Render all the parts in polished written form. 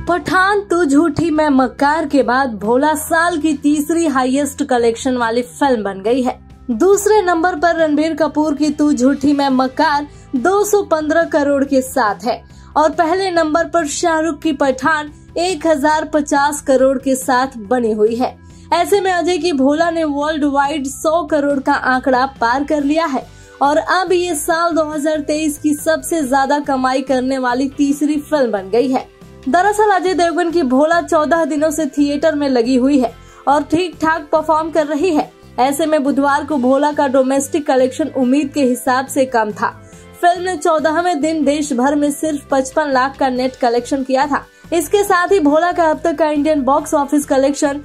पठान तू झूठी मैं मक्कार के बाद भोला साल की तीसरी हाईएस्ट कलेक्शन वाली फिल्म बन गई है। दूसरे नंबर पर रणबीर कपूर की तू झूठी मैं मक्कार 215 करोड़ के साथ है और पहले नंबर पर शाहरुख की पठान 1050 करोड़ के साथ बनी हुई है। ऐसे में अजय की भोला ने वर्ल्ड वाइड 100 करोड़ का आंकड़ा पार कर लिया है और अब ये साल 2023 की सबसे ज्यादा कमाई करने वाली तीसरी फिल्म बन गई है। दरअसल अजय देवगन की भोला 14 दिनों से थिएटर में लगी हुई है और ठीक ठाक परफॉर्म कर रही है। ऐसे में बुधवार को भोला का डोमेस्टिक कलेक्शन उम्मीद के हिसाब से कम था। फिल्म ने 14वें दिन देश भर में सिर्फ 55 लाख का नेट कलेक्शन किया था। इसके साथ ही भोला का अब तक का Indian box office collection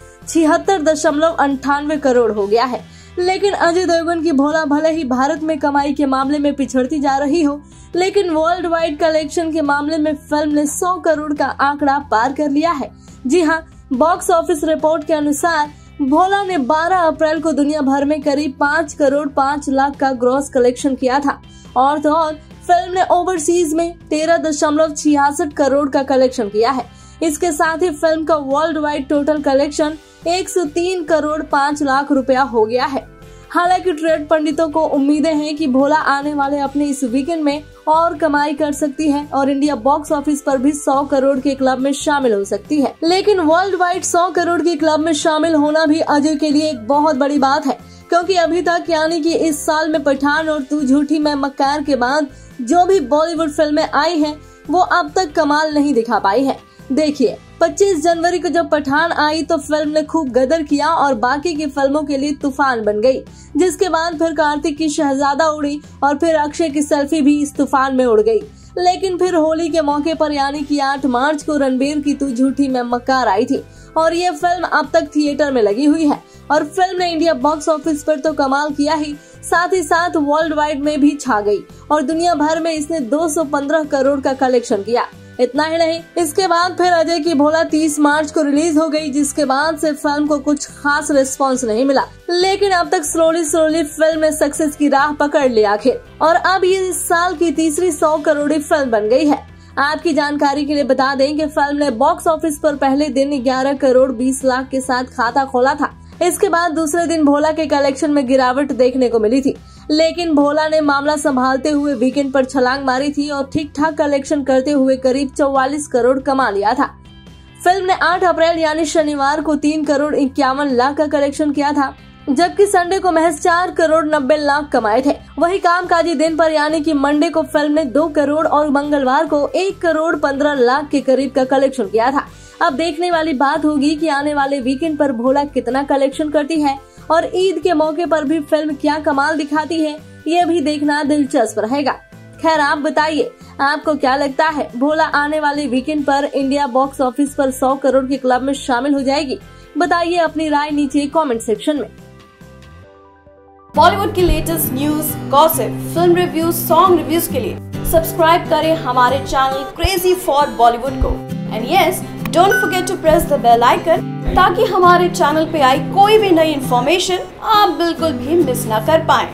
76.98 crore हो गया है। लेकिन अजय देवगन की भोला भले ही भारत में कमाई के मामले में पिछड़ती जा रही हो, लेकिन वर्ल्ड वाइड कलेक्शन के मामले में फिल्म ने 100 करोड़ का आंकड़ा पार कर लिया है। जी हां, बॉक्स ऑफिस रिपोर्ट के अनुसार भोला ने 12 अप्रैल को दुनिया भर में करीब 5 करोड़ 5 लाख का ग्रॉस कलेक्शन किया था और तो और फिल्म ने ओवरसीज में 13.66 करोड़ का कलेक्शन किया है। इसके साथ ही फिल्म का world wide total collection 103 crore 5 lakh रुपया हो गया है। हालांकि ट्रेड पंडितों को उम्मीदें हैं कि भोला आने वाले अपने इस वीकेंड में और कमाई कर सकती है और इंडिया बॉक्स ऑफिस पर भी 100 करोड़ के क्लब में शामिल हो सकती है। लेकिन वर्ल्ड वाइड 100 करोड़ के क्लब में शामिल होना भी अजय के लिए एक बहुत बड़ी बात है, क्योंकि अभी तक यानी कि इस साल में पठान और तू झूठी मैं मक्कार के बाद जो भी बॉलीवुड फिल्में आई हैं वो अब तक कमाल नहीं दिखा पाई है। देखिए, 25 जनवरी को जब पठान आई तो फिल्म ने खूब गदर किया और बाकी की फिल्मों के लिए तूफान बन गई, जिसके बाद फिर कार्तिक की शहजादा उड़ी और फिर अक्षय की सेल्फी भी इस तूफान में उड़ गई। लेकिन फिर होली के मौके पर यानी कि 8 मार्च को रणबीर की तू झूठी मैं मक्कार आई थी और ये फिल्म अब तक थिएटर में लगी हुई है और फिल्म ने इंडिया बॉक्स ऑफिस पर तो कमाल किया ही साथ वर्ल्ड वाइड में भी छा गई और दुनिया भर में इसने 215 करोड़ का कलेक्शन किया। इतना ही नहीं, इसके बाद फिर अजय की भोला 30 मार्च को रिलीज हो गई, जिसके बाद से फिल्म को कुछ खास रिस्पांस नहीं मिला। लेकिन अब तक स्लोली फिल्म ने सक्सेस की राह पकड़ ली आखिर और अब ये इस साल की तीसरी 100 करोड़ी फिल्म बन गई है। आपकी जानकारी के लिए बता दें कि फिल्म ने बॉक्स ऑफिस पर पहले दिन 11 करोड़ 20 लाख के साथ खाता खोला था। इसके बाद दूसरे दिन भोला के कलेक्शन में गिरावट देखने को मिली थी, लेकिन भोला ने मामला संभालते हुए वीकेंड पर छलांग मारी थी और ठीक ठाक कलेक्शन करते हुए करीब 44 करोड़ कमा लिया था। फिल्म ने 8 अप्रैल यानी शनिवार को 3 करोड़ 51 लाख का कलेक्शन किया था, जबकि संडे को महज 4 करोड़ 90 लाख कमाए थे। वही कामकाजी दिन पर यानी कि मंडे को फिल्म ने 2 करोड़ और मंगलवार को 1 करोड़ 15 लाख के करीब का कलेक्शन किया था। अब देखने वाली बात होगी कि आने वाले वीकेंड पर भोला कितना कलेक्शन करती है और ईद के मौके पर भी फिल्म क्या कमाल दिखाती है, ये भी देखना दिलचस्प रहेगा। खैर, आप बताइए, आपको क्या लगता है, भोला आने वाले वीकेंड पर इंडिया बॉक्स ऑफिस पर 100 करोड़ के क्लब में शामिल हो जाएगी? बताइए अपनी राय नीचे कमेंट सेक्शन में। बॉलीवुड की latest news, gossip, film reviews, song reviews के लिए सब्सक्राइब करें हमारे चैनल क्रेजी फॉर बॉलीवुड को and yes, don't forget to press the bell icon ताकि हमारे चैनल पे आई कोई भी नई इन्फॉर्मेशन आप बिल्कुल भी मिस ना कर पाएं।